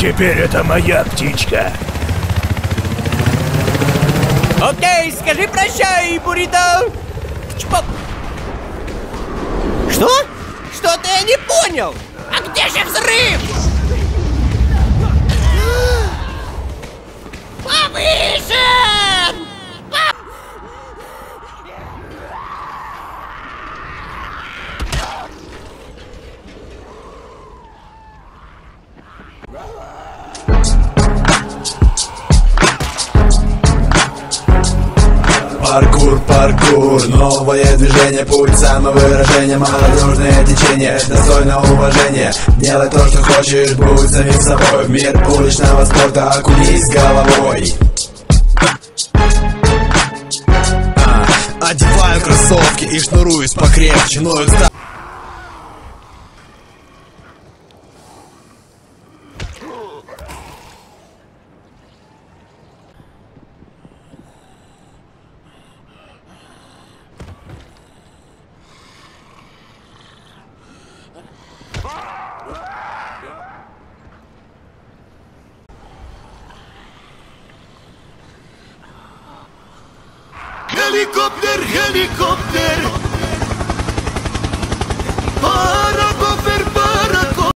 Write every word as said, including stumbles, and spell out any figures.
Теперь это моя птичка. Окей, скажи прощай, Буррито. Чпок. Что? Что-то я не понял. А где же взрыв? Повыше! Паркур, паркур, новое движение, путь самовыражения, молодежное течение, достойно уважения. Делай то, что хочешь, будь самим собой. В мир уличного спорта окунись головой. а, Одеваю кроссовки и шнуруюсь покрепче, но их ста... Helikopter, helikopter.